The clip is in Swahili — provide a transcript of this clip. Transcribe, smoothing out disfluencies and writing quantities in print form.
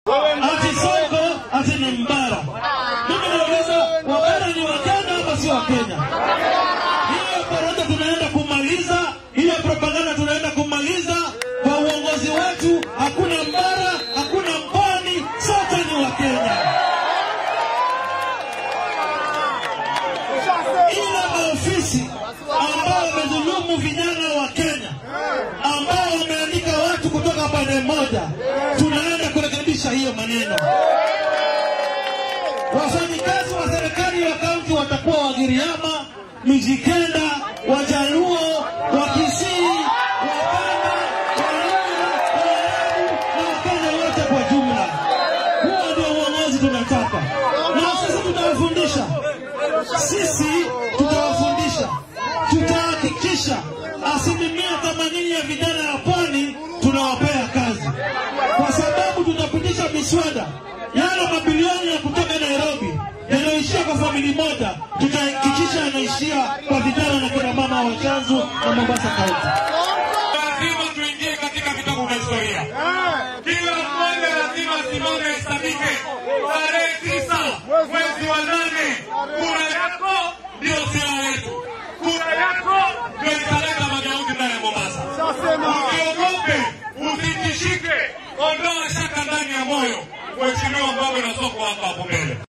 Ati Sonko, ati ni mbara. Mimi nauliza, wabara ni Wakenya ama si Wakenya? Hiyo parada tunaenda kumaliza, hiyo propaganda tunaenda kumaliza. Kwa uongozi wetu, hakuna mbara, hakuna mpwani, sote ni Wakenya. Ile maofisi ambao wamedhulumu vijana wa Kenya, ambao wameandika watu kutoka pande moja, tunaenda kurekebisha hiyo maneno. Wafanyikazi wa serikali ya kaunti watakuwa Wagiriama, Mijikenda, Wajaluo, Wakisii, Wakanda, Waluo, Waarabu na Wakenya wote kwa jumla. Huo ndio uongozi tunataka. Na sisi tutawafundisha. Tutahakikisha 80% ya vijana wa pwani tunawapea kazi. Kwa sababu tutapitisha miswada yale mabilioni ya kutoka Nairobi yanaishia kwa familia moja, tutahakikisha yanaishia kwa vijana na kina mama wa Chanzu na Mombasa County. Lazima tuingie katika vitabu vya historia. Kila mmoja lazima asimame hesabike. Tarehe 9 mwezi wa 8, kura yako ndio silaha yetu. Kura yako ndio italeta mageuzi ndani ya Mombasa. Usiogope, usitishike, ondoa shaka ndani ya moyo. Mheshimiwa Mbogo na Soko hapa mbele.